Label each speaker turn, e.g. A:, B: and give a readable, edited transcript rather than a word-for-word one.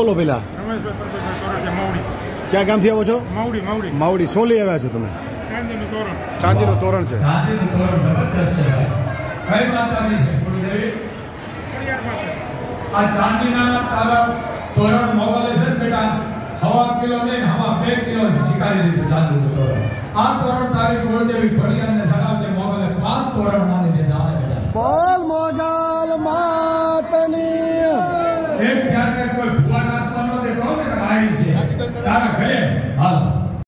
A: બોલો પેલા ક્યાં ગામથી આવો છો? માવડી. શું લઈ આવ્યા છો તમે? ચાંદીનું તોરણ છે.
B: ચાંદીનું તોરણ જબરદસ્ત છે. કઈ માતાની છે ગુરુદેવી? આ ચાંદીના તારા તોરણ મોગલે છે બેટા, હવા કિલો નહીં, હવા 2 કિલો શીખાડી લીધું ચાંદીનું તોરણ. આ તોરણ તારી ગુરુદેવી ખોડિયારને સગાવને મોગલે 5 તોરણ માની દીધા.